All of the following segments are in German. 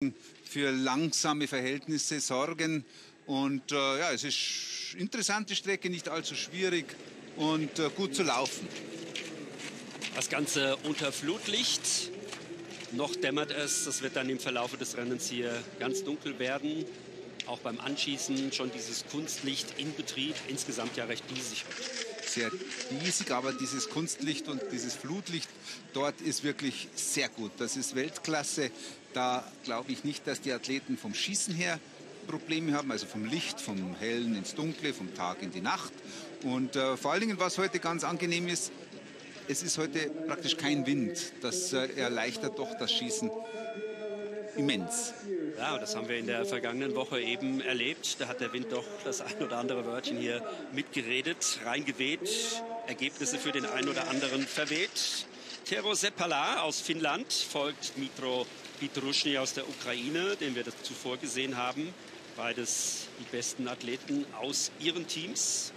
Strecken für langsame Verhältnisse sorgen. Und ja, es ist eine interessante Strecke, nicht allzu schwierig und gut zu laufen. Das Ganze unter Flutlicht. Noch dämmert es. Das wird dann im Verlauf des Rennens hier ganz dunkel werden. Auch beim Anschießen schon dieses Kunstlicht in Betrieb. Insgesamt ja recht diesig. Sehr diesig, aber dieses Kunstlicht und dieses Flutlicht dort ist wirklich sehr gut. Das ist Weltklasse. Da glaube ich nicht, dass die Athleten vom Schießen her Probleme haben, also vom Licht, vom Hellen ins Dunkle, vom Tag in die Nacht. Und vor allen Dingen, was heute ganz angenehm ist, es ist heute praktisch kein Wind. Das erleichtert doch das Schießen immens. Ja, das haben wir in der vergangenen Woche eben erlebt. Da hat der Wind doch das ein oder andere Wörtchen hier mitgeredet, reingeweht, Ergebnisse für den einen oder anderen verweht. Tero Seppala aus Finnland folgt Dmytro Pitruschny aus der Ukraine, den wir das zuvor gesehen haben. Beides die besten Athleten aus ihren Teams.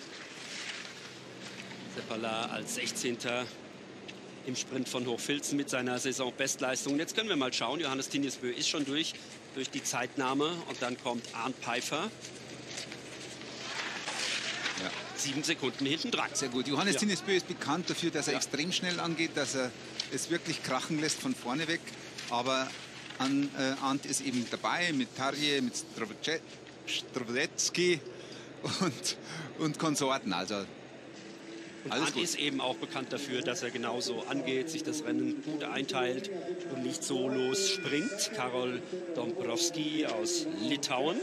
Seppala als 16. im Sprint von Hochfilzen mit seiner Saisonbestleistung. Jetzt können wir mal schauen. Johannes Tinjesbø ist schon durch die Zeitnahme. Und dann kommt Arnd Pfeiffer. Ja. 7 Sekunden hinten dran. Sehr gut. Johannes Tinjesbø ist bekannt dafür, dass er extrem schnell angeht, dass er es wirklich krachen lässt von vorne weg. Aber Arnd ist eben dabei mit Tarje, mit Strawetski und Konsorten. Also und Arnd ist eben auch bekannt dafür, dass er genauso angeht, sich das Rennen gut einteilt und nicht so losspringt. Karol Dombrowski aus Litauen,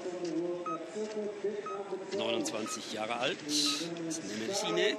29 Jahre alt, ist Nemesine.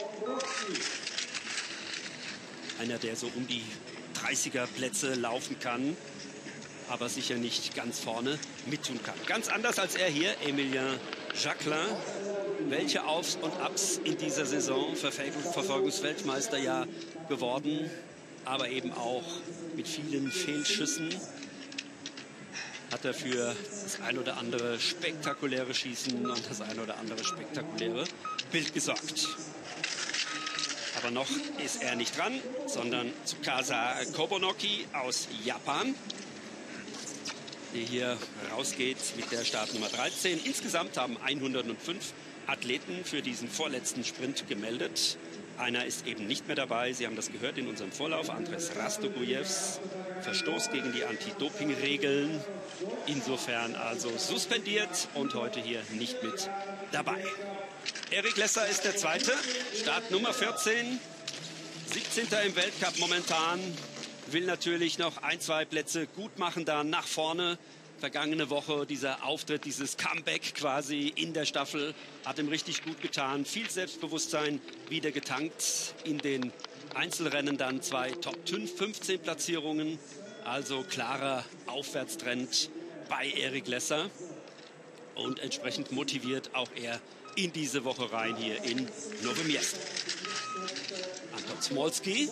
Einer, der so um die 30er Plätze laufen kann, aber sicher nicht ganz vorne mittun kann. Ganz anders als er hier, Emilien Jacquelin. Welche Aufs und Abs in dieser Saison, Verfolgungsweltmeister ja geworden, aber eben auch mit vielen Fehlschüssen. Hat er für das ein oder andere spektakuläre Schießen und das ein oder andere spektakuläre Bild gesorgt. Aber noch ist er nicht dran, sondern Tsukasa Kobonoki aus Japan, der hier rausgeht mit der Startnummer 13. Insgesamt haben 105 Athleten für diesen vorletzten Sprint gemeldet. Einer ist eben nicht mehr dabei. Sie haben das gehört in unserem Vorlauf. Andres Rastogujevs Verstoß gegen die Anti-Doping-Regeln. Insofern also suspendiert und heute hier nicht mit dabei. Erik Lesser ist der Zweite. Startnummer 14. 17. im Weltcup momentan. Will natürlich noch 1, 2 Plätze gut machen da nach vorne. Vergangene Woche dieser Auftritt, dieses Comeback quasi in der Staffel hat ihm richtig gut getan. Viel Selbstbewusstsein wieder getankt. In den Einzelrennen dann 2 Top-15 Platzierungen. Also klarer Aufwärtstrend bei Erik Lesser. Und entsprechend motiviert auch er in diese Woche rein hier in Nowe Miasto. Anton Smolski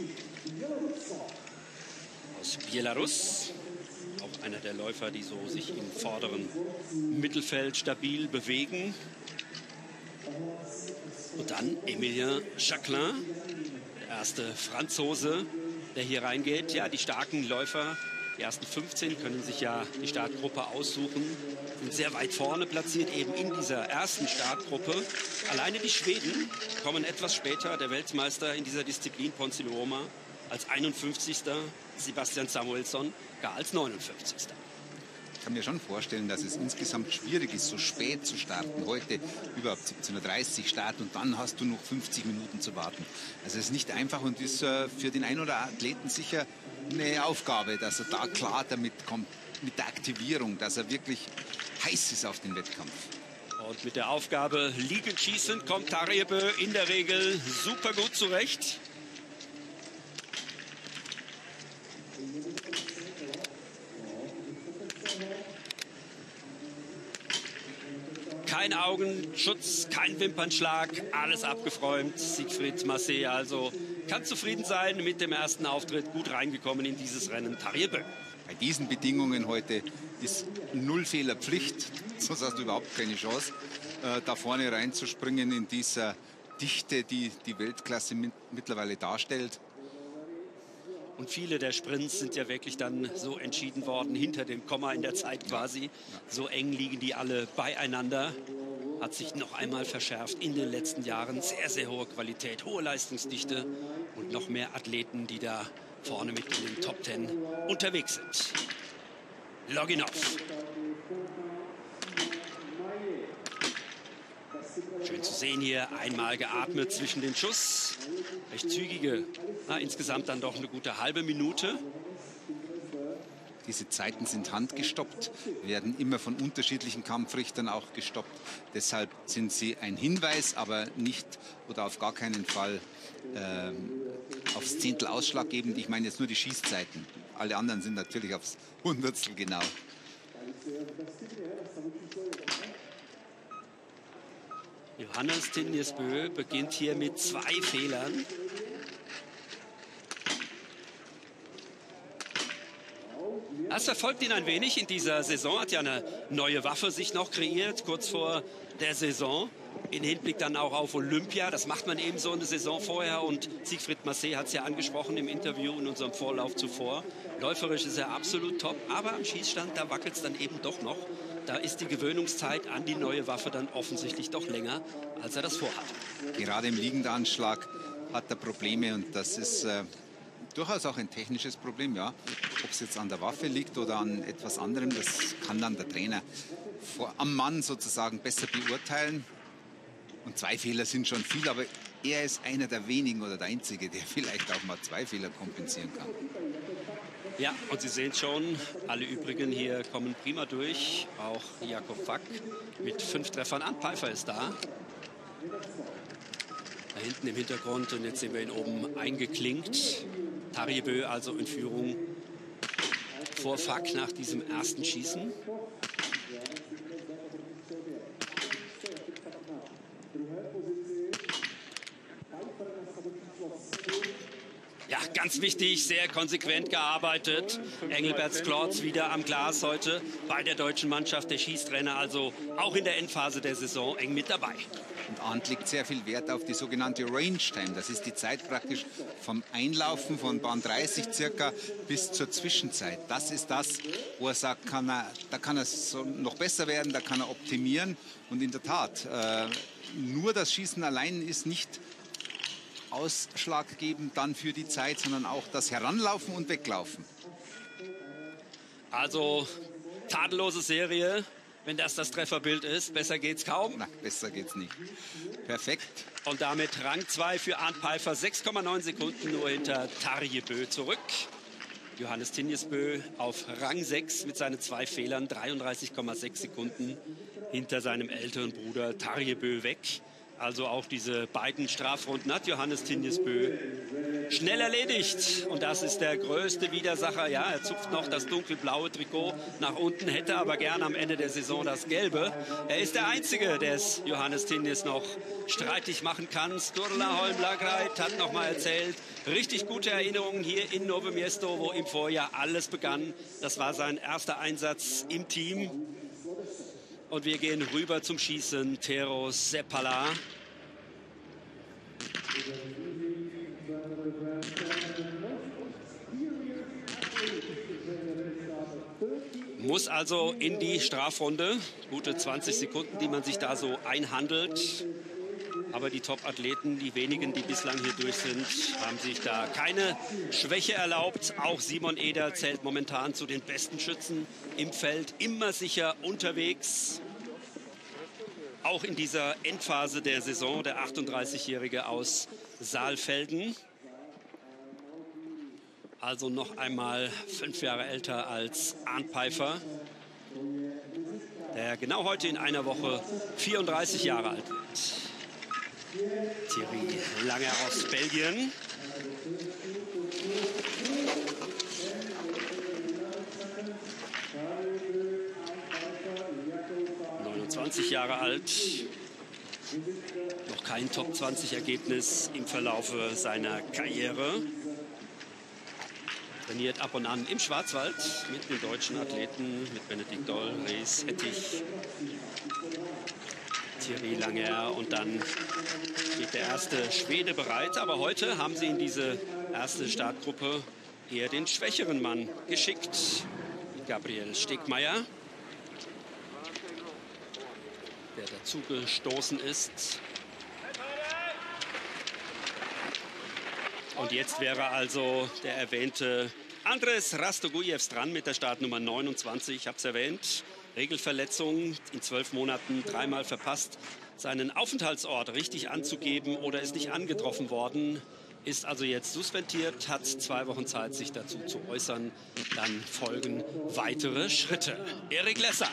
aus Belarus. Auch einer der Läufer, die so sich im vorderen Mittelfeld stabil bewegen. Und dann Emilien Jacquelin, der erste Franzose, der hier reingeht. Ja, die starken Läufer, die ersten 15 können sich ja die Startgruppe aussuchen. Sind sehr weit vorne platziert, eben in dieser ersten Startgruppe. Alleine die Schweden kommen etwas später. Der Weltmeister in dieser Disziplin, Ponzi Luoma, als 51. Sebastian Samuelsson gar als 59. Ich kann mir schon vorstellen, dass es insgesamt schwierig ist, so spät zu starten. Heute überhaupt 17:30 Uhr Start und dann hast du noch 50 Minuten zu warten. Also es ist nicht einfach und ist für den einen oder anderen Athleten sicher eine Aufgabe, dass er da klar damit kommt, mit der Aktivierung, dass er wirklich heiß ist auf den Wettkampf. Und mit der Aufgabe liegend schießen kommt Tarjebø in der Regel super gut zurecht. Kein Augenschutz, kein Wimpernschlag, alles abgefräumt. Siegfried Massé also kann zufrieden sein mit dem ersten Auftritt, gut reingekommen in dieses Rennen. Tarjebø. Bei diesen Bedingungen heute ist Nullfehler Pflicht, sonst hast du überhaupt keine Chance, da vorne reinzuspringen in dieser Dichte, die die Weltklasse mittlerweile darstellt. Und viele der Sprints sind ja wirklich dann so entschieden worden, hinter dem Komma in der Zeit quasi. So eng liegen die alle beieinander. Hat sich noch einmal verschärft in den letzten Jahren. Sehr, sehr hohe Qualität, hohe Leistungsdichte und noch mehr Athleten, die da vorne mit in den Top 10 unterwegs sind. Loginov. Schön zu sehen hier, einmal geatmet zwischen den Schuss. Recht zügige, insgesamt dann doch eine gute halbe Minute. Diese Zeiten sind handgestoppt, werden immer von unterschiedlichen Kampfrichtern auch gestoppt. Deshalb sind sie ein Hinweis, aber nicht oder auf gar keinen Fall aufs Zehntel ausschlaggebend. Ich meine jetzt nur die Schießzeiten. Alle anderen sind natürlich aufs Hundertstel genau. Johannes Tinjesbø beginnt hier mit 2 Fehlern. Das verfolgt ihn ein wenig in dieser Saison. Hat ja eine neue Waffe sich noch kreiert, kurz vor der Saison. In Hinblick dann auch auf Olympia. Das macht man eben so eine Saison vorher. Und Siegfried Massé hat es ja angesprochen im Interview in unserem Vorlauf zuvor. Läuferisch ist er absolut top. Aber am Schießstand, da wackelt es dann eben doch noch. Da ist die Gewöhnungszeit an die neue Waffe dann offensichtlich doch länger, als er das vorhat. Gerade im Liegendanschlag hat er Probleme. Und das ist durchaus auch ein technisches Problem, ja. Ob es jetzt an der Waffe liegt oder an etwas anderem, das kann dann der Trainer am Mann sozusagen besser beurteilen. Und 2 Fehler sind schon viel, aber er ist einer der wenigen oder der Einzige, der vielleicht auch mal 2 Fehler kompensieren kann. Ja, und Sie sehen schon, alle übrigen hier kommen prima durch. Auch Jakob Fack mit 5 Treffern. Arndt Pfeiffer ist da. Da hinten im Hintergrund, und jetzt sehen wir ihn oben eingeklinkt. Tarjebø also in Führung vor Fack nach diesem ersten Schießen. Ja, ganz wichtig, sehr konsequent gearbeitet. Engelbert Klotz wieder am Glas heute bei der deutschen Mannschaft. Der Schießtrainer also auch in der Endphase der Saison eng mit dabei. Und Arndt legt sehr viel Wert auf die sogenannte Range Time. Das ist die Zeit praktisch vom Einlaufen von Bahn 30 circa bis zur Zwischenzeit. Das ist das, wo er sagt, da kann er so noch besser werden, da kann er optimieren. Und in der Tat, nur das Schießen allein ist nicht ausschlaggebend dann für die Zeit, sondern auch das Heranlaufen und Weglaufen. Also tadellose Serie, wenn das Trefferbild ist. Besser geht's kaum. Na, besser geht's nicht. Perfekt. Und damit Rang 2 für Arndt Pfeiffer. 6,9 Sekunden nur hinter Tarjebø zurück. Johannes Tinjesbø auf Rang 6 mit seinen 2 Fehlern. 33,6 Sekunden hinter seinem älteren Bruder Tarjebø weg. Also auch diese beiden Strafrunden hat Johannes Tinjesbø schnell erledigt. Und das ist der größte Widersacher. Ja, er zupft noch das dunkelblaue Trikot nach unten, hätte aber gern am Ende der Saison das gelbe. Er ist der Einzige, der es Johannes Tinjes noch streitig machen kann. Sturla Holmlagreit hat noch mal erzählt, richtig gute Erinnerungen hier in Nowe Miesto, wo im Vorjahr alles begann. Das war sein erster Einsatz im Team. Und wir gehen rüber zum Schießen. Tero Seppala. Muss also in die Strafrunde. Gute 20 Sekunden, die man sich da so einhandelt. Aber die Top-Athleten, die wenigen, die bislang hier durch sind, haben sich da keine Schwäche erlaubt. Auch Simon Eder zählt momentan zu den besten Schützen im Feld. Immer sicher unterwegs. Auch in dieser Endphase der Saison, der 38-Jährige aus Saalfelden. Also noch einmal 5 Jahre älter als Arndt Pfeiffer, der genau heute in einer Woche 34 Jahre alt wird. Thierry Lange aus Belgien. Jahre alt, noch kein Top-20-Ergebnis im Verlaufe seiner Karriere. Trainiert ab und an im Schwarzwald mit den deutschen Athleten, mit Benedikt Doll, Rees, Hettich, Thierry Langer, und dann steht der erste Schwede bereit. Aber heute haben sie in diese erste Startgruppe eher den schwächeren Mann geschickt. Gabriel Stegmaier, der dazu gestoßen ist. Und jetzt wäre also der erwähnte Andres Rastogujevs dran mit der Startnummer 29. Ich habe es erwähnt. Regelverletzung, in 12 Monaten 3-mal verpasst, seinen Aufenthaltsort richtig anzugeben oder ist nicht angetroffen worden. Ist also jetzt suspendiert, hat 2 Wochen Zeit, sich dazu zu äußern. Dann folgen weitere Schritte. Erik Lesser.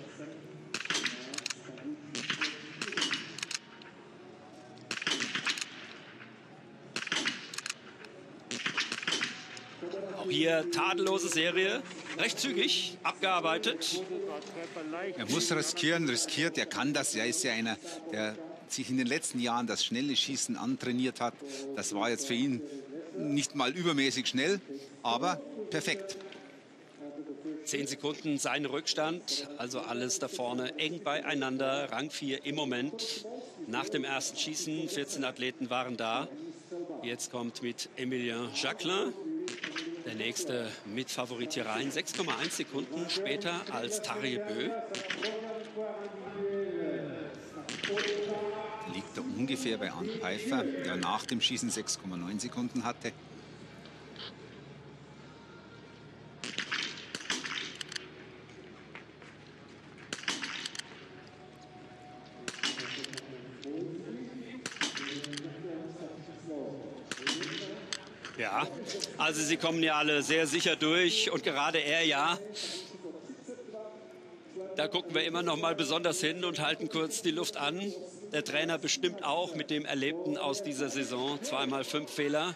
Auch hier tadellose Serie, recht zügig abgearbeitet. Er muss riskieren, riskiert, er kann das. Er ist ja einer, der sich in den letzten Jahren das schnelle Schießen antrainiert hat. Das war jetzt für ihn nicht mal übermäßig schnell, aber perfekt. 10 Sekunden sein Rückstand, also alles da vorne eng beieinander. Rang 4 im Moment. Nach dem ersten Schießen, 14 Athleten waren da. Jetzt kommt mit Emilien Jacquelin der nächste Mitfavorit hier rein. 6,1 Sekunden später als Tarjei Bø. Liegt er ungefähr bei Arnd Peiffer, der nach dem Schießen 6,9 Sekunden hatte. Ja, also sie kommen ja alle sehr sicher durch und gerade er ja. Da gucken wir immer noch mal besonders hin und halten kurz die Luft an. Der Trainer bestimmt auch mit dem Erlebten aus dieser Saison. 2-mal 5 Fehler.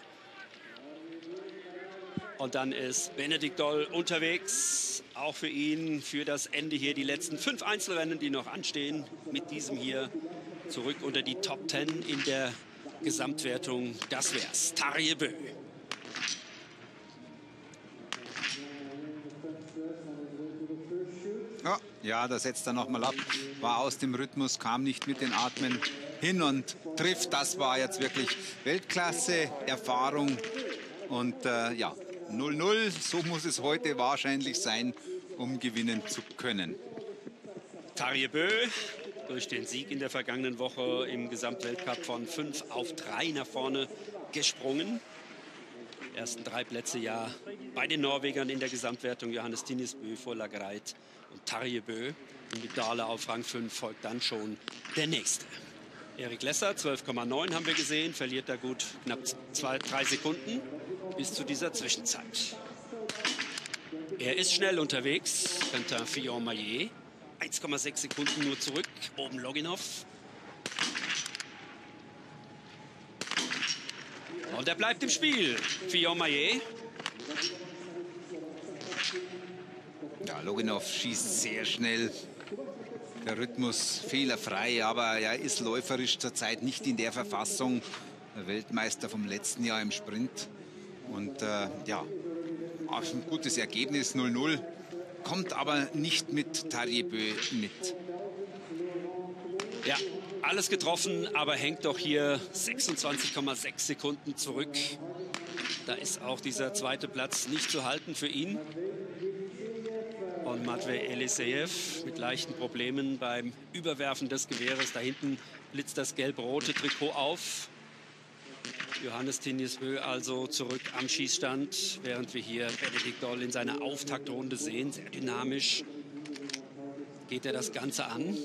Und dann ist Benedikt Doll unterwegs. Auch für ihn, für das Ende hier die letzten 5 Einzelrennen, die noch anstehen. Mit diesem hier zurück unter die Top 10 in der Gesamtwertung. Das wär's. Tarjei Bø. Ja, da setzt er noch mal ab. War aus dem Rhythmus, kam nicht mit den Atmen hin und trifft. Das war jetzt wirklich Weltklasse, Erfahrung. Und ja, 0-0, so muss es heute wahrscheinlich sein, um gewinnen zu können. Tarjei Bø durch den Sieg in der vergangenen Woche im Gesamtweltcup von 5 auf 3 nach vorne gesprungen. Die ersten 3 Plätze ja bei den Norwegern in der Gesamtwertung. Johannes Tinnis Bø vor Lagreit und Tarjei Bø. Und mit Dahle auf Rang 5 folgt dann schon der nächste. Erik Lesser, 12,9 haben wir gesehen, verliert da gut knapp 3 Sekunden bis zu dieser Zwischenzeit. Er ist schnell unterwegs, Quentin Fillon-Maillet. 1,6 Sekunden nur zurück, oben Loginov. Und er bleibt im Spiel, Fillon-Maillet. Ja, Loginov schießt sehr schnell. Der Rhythmus fehlerfrei, aber er ist läuferisch zurzeit nicht in der Verfassung. Der Weltmeister vom letzten Jahr im Sprint. Und ja, auch ein gutes Ergebnis, 0-0. Kommt aber nicht mit Tarjei Bø mit. Ja, alles getroffen, aber hängt doch hier 26,6 Sekunden zurück. Da ist auch dieser zweite Platz nicht zu halten für ihn. Und Matvej Eliseev mit leichten Problemen beim Überwerfen des Gewehres. Da hinten blitzt das gelb-rote Trikot auf. Johannes Tinnis Bø also zurück am Schießstand, während wir hier Benedikt Doll in seiner Auftaktrunde sehen. Sehr dynamisch geht er das Ganze an.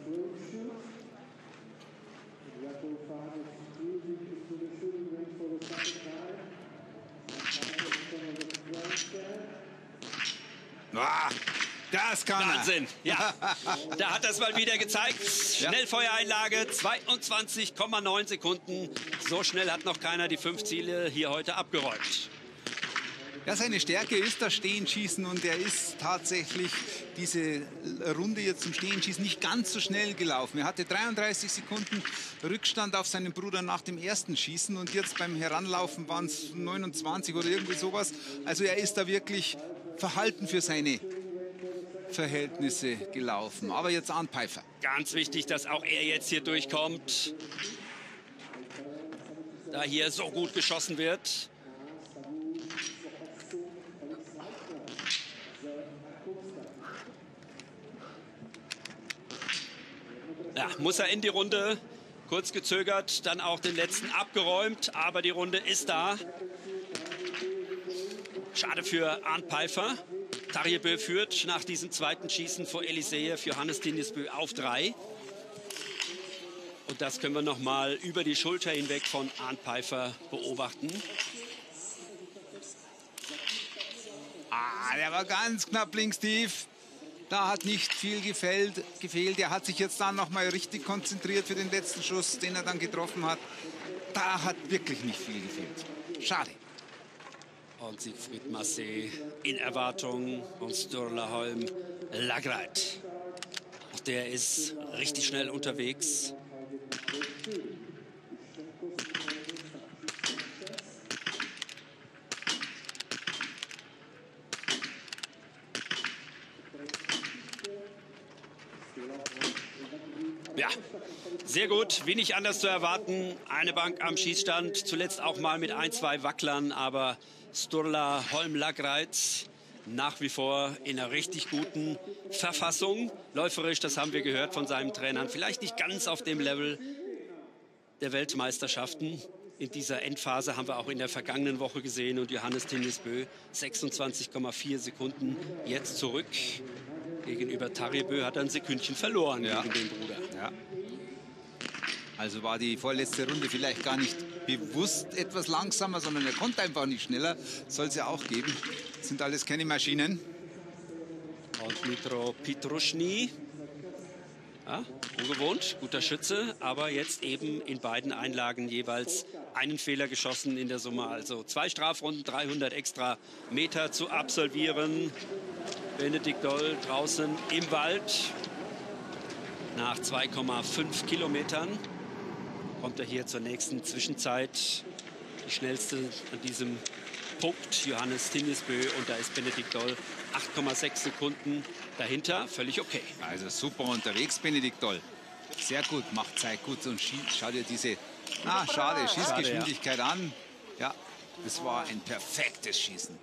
Ah, das kann er. Wahnsinn, ja. Da hat er es mal wieder gezeigt. Schnellfeuereinlage, 22,9 Sekunden. So schnell hat noch keiner die 5 Ziele hier heute abgeräumt. Ja, seine Stärke ist das Stehenschießen und er ist tatsächlich diese Runde jetzt zum Stehenschießen nicht ganz so schnell gelaufen. Er hatte 33 Sekunden Rückstand auf seinen Bruder nach dem ersten Schießen und jetzt beim Heranlaufen waren es 29 oder irgendwie sowas. Also er ist da wirklich verhalten für seine Verhältnisse gelaufen. Aber jetzt Arnd Peiffer. Ganz wichtig, dass auch er jetzt hier durchkommt. Da hier so gut geschossen wird. Ja, muss er in die Runde. Kurz gezögert, dann auch den letzten abgeräumt. Aber die Runde ist da. Schade für Arnd Pfeiffer. Tarjebø führt nach diesem zweiten Schießen vor Elisée für Johannes Tinjesbø auf 3. Und das können wir noch mal über die Schulter hinweg von Arnd Pfeiffer beobachten. Der war ganz knapp links tief. Da hat nicht viel gefehlt. Er hat sich jetzt dann noch mal richtig konzentriert für den letzten Schuss, den er dann getroffen hat. Da hat wirklich nicht viel gefehlt. Schade. Und Siegfried Massé in Erwartung von Sturla Holm Lagreit. Auch der ist richtig schnell unterwegs. Ja, sehr gut, wenig anders zu erwarten. Eine Bank am Schießstand, zuletzt auch mal mit 1, 2 Wacklern, aber Sturla Holm Lagreit nach wie vor in einer richtig guten Verfassung. Läuferisch, das haben wir gehört von seinen Trainern, vielleicht nicht ganz auf dem Level der Weltmeisterschaften. In dieser Endphase haben wir auch in der vergangenen Woche gesehen. Und Johannes Tinjesbø 26,4 Sekunden jetzt zurück. Gegenüber Tarjebø hat er ein Sekündchen verloren gegen den Bruder. Ja. Also war die vorletzte Runde vielleicht gar nicht bewusst etwas langsamer, sondern er konnte einfach nicht schneller. Soll es ja auch geben. Das sind alles keine Maschinen. Und Mitro Pitruschny. Ja, ungewohnt, guter Schütze, aber jetzt eben in beiden Einlagen jeweils einen Fehler geschossen in der Summe. Also 2 Strafrunden, 300 extra Meter zu absolvieren. Benedikt Doll draußen im Wald. Nach 2,5 Kilometern kommt er hier zur nächsten Zwischenzeit. Die schnellste an diesem Punkt, Johannes Tinjesbø. Und da ist Benedikt Doll 8,6 Sekunden dahinter. Völlig okay. Also super unterwegs, Benedikt Doll. Sehr gut, macht Zeit gut und schau dir diese Schießgeschwindigkeit an. Ja, das war ein perfektes Schießen.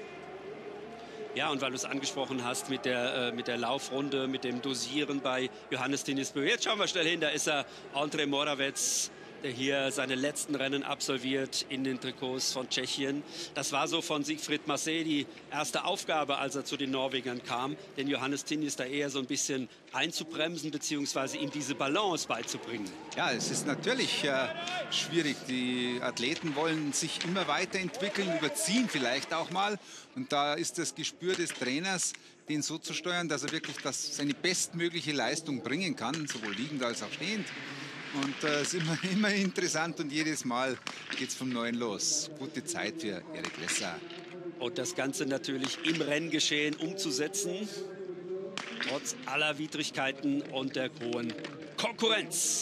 Ja, und weil du es angesprochen hast mit der Laufrunde, mit dem Dosieren bei Johannes Tinjesbø. Jetzt schauen wir schnell hin, da ist er, Ondrej Moravec, der hier seine letzten Rennen absolviert in den Trikots von Tschechien. Das war so von Siegfried Massé die erste Aufgabe, als er zu den Norwegern kam, den Johannes Tinjes da eher so ein bisschen einzubremsen bzw. ihm diese Balance beizubringen. Ja, es ist natürlich schwierig. Die Athleten wollen sich immer weiterentwickeln, überziehen vielleicht auch mal. Und da ist das Gespür des Trainers, den so zu steuern, dass er wirklich seine bestmögliche Leistung bringen kann, sowohl liegend als auch stehend. Und es ist immer interessant und jedes Mal geht es vom Neuen los. Gute Zeit für Erik Lesser. Und das Ganze natürlich im Renngeschehen umzusetzen, trotz aller Widrigkeiten und der hohen Konkurrenz.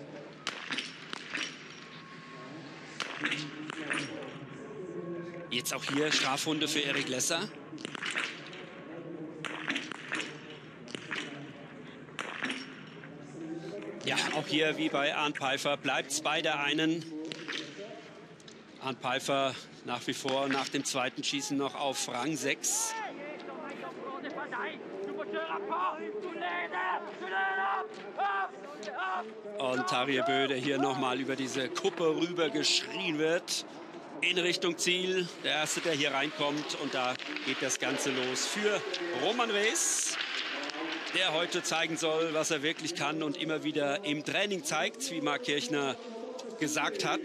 Jetzt auch hier Strafrunde für Erik Lesser. Ja, auch hier wie bei Arnd Pfeiffer bleibt es bei der einen. Arnd Pfeiffer nach wie vor nach dem zweiten Schießen noch auf Rang 6. Und Tarjebø, der hier nochmal über diese Kuppe rüber geschrien wird. In Richtung Ziel. Der Erste, der hier reinkommt. Und da geht das Ganze los für Roman Rees, der heute zeigen soll, was er wirklich kann und immer wieder im Training zeigt, wie Marc Kirchner gesagt hat.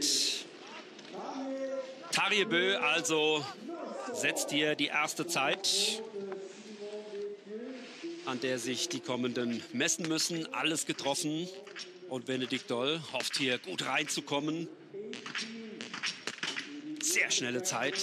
Tarjebø also setzt hier die erste Zeit, an der sich die Kommenden messen müssen. Alles getroffen und Benedikt Doll hofft hier gut reinzukommen. Sehr schnelle Zeit.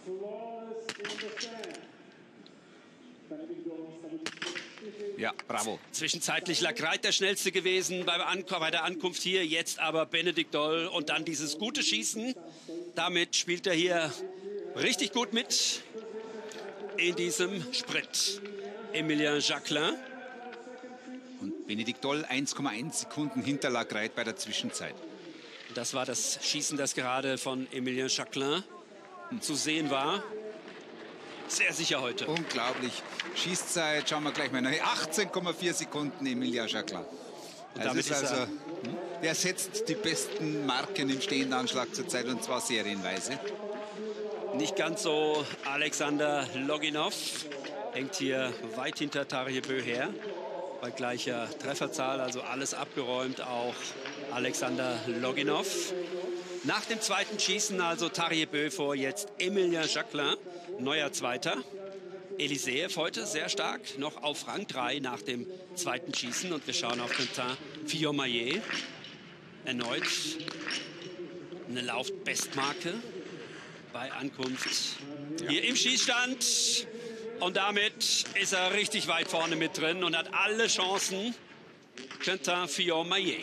Ja, bravo. Zwischenzeitlich Lagreit der schnellste gewesen bei der Ankunft hier. Jetzt aber Benedikt Doll und dann dieses gute Schießen. Damit spielt er hier richtig gut mit in diesem Sprint. Emilien Jacquelin. Und Benedikt Doll 1,1 Sekunden hinter Lagreit bei der Zwischenzeit. Das war das Schießen, das gerade von Emilien Jacquelin zu sehen war. sehr sicher heute. Unglaublich. Schießzeit, schauen wir gleich mal nach. 18,4 Sekunden, Emilia Jacquelin. Und damit ist er... Der setzt die besten Marken im stehenden Anschlag zurzeit, und zwar serienweise. Nicht ganz so Alexander Loginov. Hängt hier weit hinter Tarjei her. Bei gleicher Trefferzahl, also alles abgeräumt, auch Alexander Loginov. Nach dem zweiten Schießen also Tarjei vor jetzt Emilien Jacquelin, neuer Zweiter. Eliseev heute sehr stark, noch auf Rang 3 nach dem zweiten Schießen. Und wir schauen auf Quentin Fillon-Maillet. Erneut eine Laufbestmarke bei Ankunft hier im Schießstand. Und damit ist er richtig weit vorne mit drin und hat alle Chancen. Quentin Fillon-Maillet.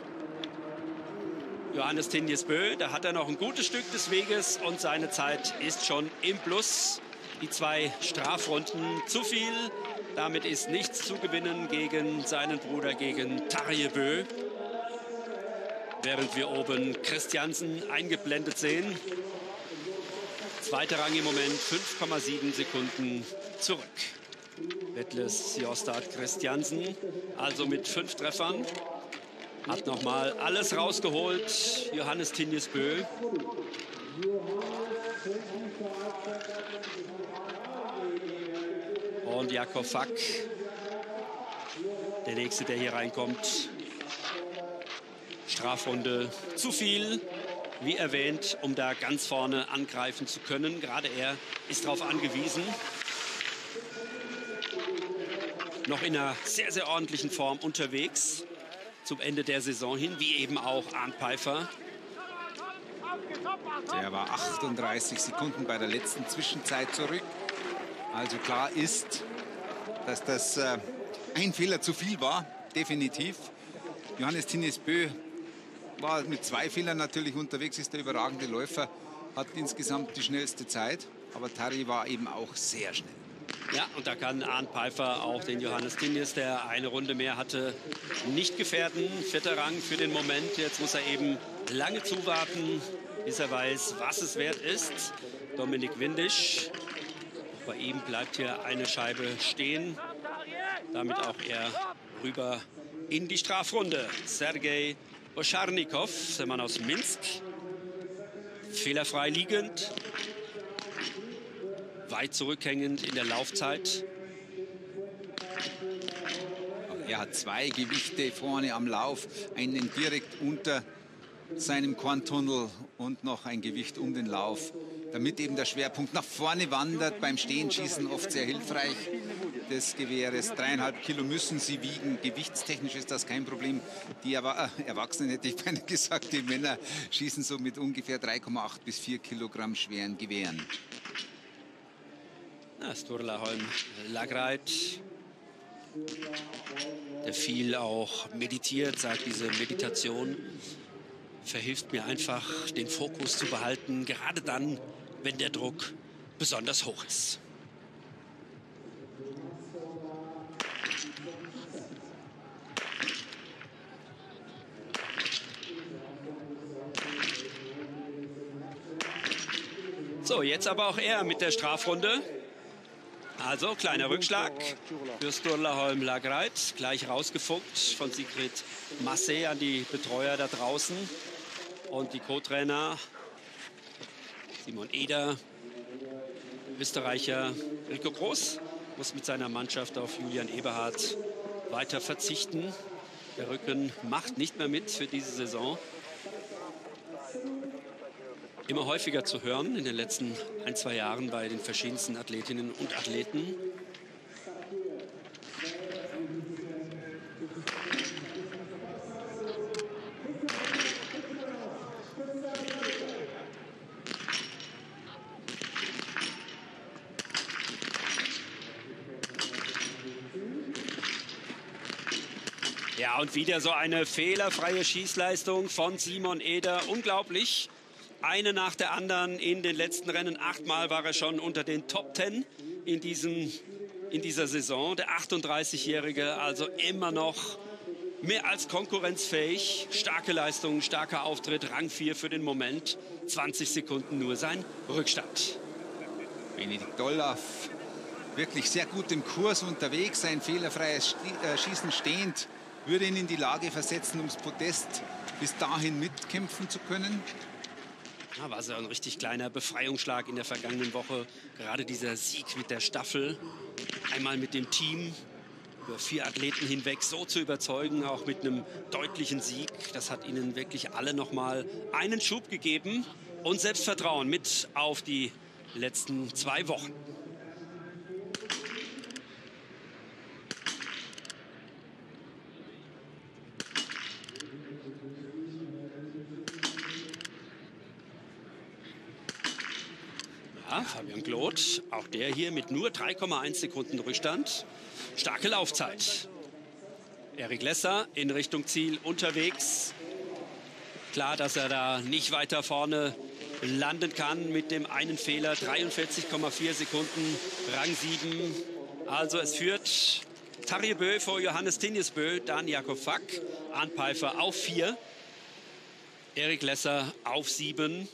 Johannes Tinjesbø, da hat er noch ein gutes Stück des Weges und seine Zeit ist schon im Plus. Die 2 Strafrunden zu viel. Damit ist nichts zu gewinnen gegen seinen Bruder, gegen Tarjei. Während wir oben Christiansen eingeblendet sehen. Zweiter Rang im Moment, 5,7 Sekunden zurück. Vetlez Sjostad Christiansen, also mit 5 Treffern. Hat noch mal alles rausgeholt, Johannes Tinjesbø. Und Jakob Fack, der Nächste, der hier reinkommt. Strafrunde zu viel, wie erwähnt, um da ganz vorne angreifen zu können. Gerade er ist darauf angewiesen. Noch in einer sehr, sehr ordentlichen Form unterwegs zum Ende der Saison hin, wie eben auch Arnd Peiffer. Der war 38 Sekunden bei der letzten Zwischenzeit zurück. Also klar ist, dass das ein Fehler zu viel war, definitiv. Johannes Tinjesbø war mit 2 Fehlern natürlich unterwegs, ist der überragende Läufer, hat insgesamt die schnellste Zeit. Aber Tarjei war eben auch sehr schnell. Ja, und da kann Arnd Peiffer auch den Johannes Tinjes, der eine Runde mehr hatte, nicht gefährden. 4. Rang für den Moment. Jetzt muss er eben lange zuwarten, bis er weiß, was es wert ist. Dominik Windisch. Bei ihm bleibt hier eine Scheibe stehen. Damit auch er rüber in die Strafrunde. Sergei Oscharnikow, der Mann aus Minsk. Fehlerfrei liegend. Weit zurückhängend in der Laufzeit. Er hat 2 Gewichte vorne am Lauf. Einen direkt unter seinem Korntunnel und noch ein Gewicht um den Lauf, damit eben der Schwerpunkt nach vorne wandert. Beim Stehenschießen oft sehr hilfreich des Gewehres. 3,5 Kilo müssen sie wiegen. Gewichtstechnisch ist das kein Problem. Die Erwachsenen, hätte ich beinahe gesagt, die Männer schießen so mit ungefähr 3,8 bis 4 Kilogramm schweren Gewehren. Sturla Holm Lagreit, der viel auch meditiert, sagt, diese Meditation verhilft mir einfach, den Fokus zu behalten, gerade dann, wenn der Druck besonders hoch ist. So, jetzt aber auch er mit der Strafrunde. Also, kleiner Rückschlag für Sturla Holm Lagreit. Gleich rausgefunkt von Sigrid Massé an die Betreuer da draußen. Und die Co-Trainer Simon Eder, Österreicher Rico Groß, muss mit seiner Mannschaft auf Julian Eberhardt weiter verzichten. Der Rücken macht nicht mehr mit für diese Saison. Immer häufiger zu hören in den letzten 1-2 Jahren bei den verschiedensten Athletinnen und Athleten. Ja, und wieder so eine fehlerfreie Schießleistung von Simon Eder. Unglaublich. Eine nach der anderen in den letzten Rennen. 8-mal war er schon unter den Top 10 in dieser Saison. Der 38-Jährige, also immer noch mehr als konkurrenzfähig. Starke Leistung, starker Auftritt, Rang 4 für den Moment. 20 Sekunden nur sein Rückstand. Benedikt Doll wirklich sehr gut im Kurs unterwegs. Ein fehlerfreies Schießen stehend würde ihn in die Lage versetzen, ums Podest bis dahin mitkämpfen zu können. Ja, war so ein richtig kleiner Befreiungsschlag in der vergangenen Woche. Gerade dieser Sieg mit der Staffel. Einmal mit dem Team über 4 Athleten hinweg so zu überzeugen, auch mit einem deutlichen Sieg. Das hat ihnen wirklich alle noch mal einen Schub gegeben und Selbstvertrauen mit auf die letzten 2 Wochen. Ja, Fabian Gloth, auch der hier mit nur 3,1 Sekunden Rückstand. Starke Laufzeit. Erik Lesser in Richtung Ziel unterwegs. Klar, dass er da nicht weiter vorne landen kann mit dem einen Fehler. 43,4 Sekunden, Rang 7. Also es führt Tarje Bø vor Johannes Tinjesbø, dann Jakob Fack, Arnd Peiffer auf 4. Erik Lesser auf 7.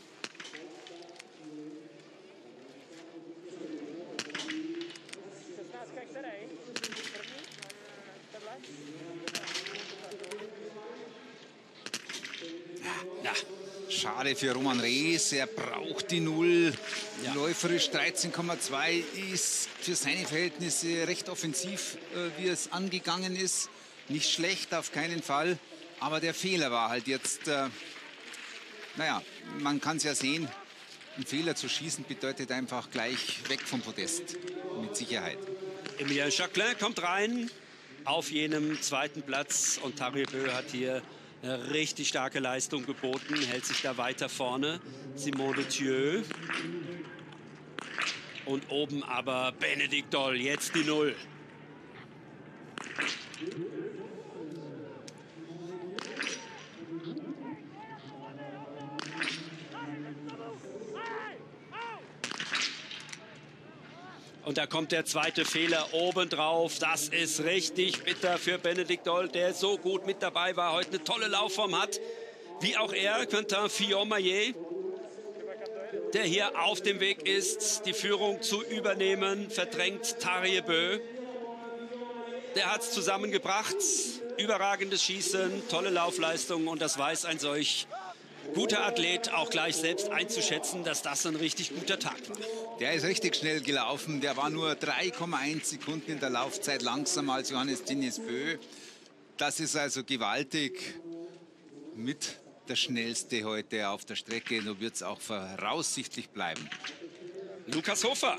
Ja, schade für Roman Rees, er braucht die 0. Ja. Läuferisch 13,2 ist für seine Verhältnisse recht offensiv, wie es angegangen ist. Nicht schlecht, auf keinen Fall. Aber der Fehler war halt jetzt, naja, man kann es ja sehen, ein Fehler zu schießen bedeutet einfach gleich weg vom Podest, mit Sicherheit. Emilien Jacquelin kommt rein auf jenem 2. Platz und Tarje Bø hat hier eine richtig starke Leistung geboten, hält sich da weiter vorne. Simone Thieu. Und oben aber Benedikt Doll, jetzt die 0. Und da kommt der zweite Fehler obendrauf. Das ist richtig bitter für Benedikt Doll, der so gut mit dabei war, heute eine tolle Laufform hat. Wie auch er, Quentin Fillon-Maillet, der hier auf dem Weg ist, die Führung zu übernehmen, verdrängt Tarje Bø. Der hat es zusammengebracht. Überragendes Schießen, tolle Laufleistung und das weiß ein solch guter Athlet auch gleich selbst einzuschätzen, dass das ein richtig guter Tag war. Der ist richtig schnell gelaufen. Der war nur 3,1 Sekunden in der Laufzeit langsamer als Johannes Tinjesbø. Das ist also gewaltig. Mit der schnellste heute auf der Strecke. So wird es auch voraussichtlich bleiben. Lukas Hofer.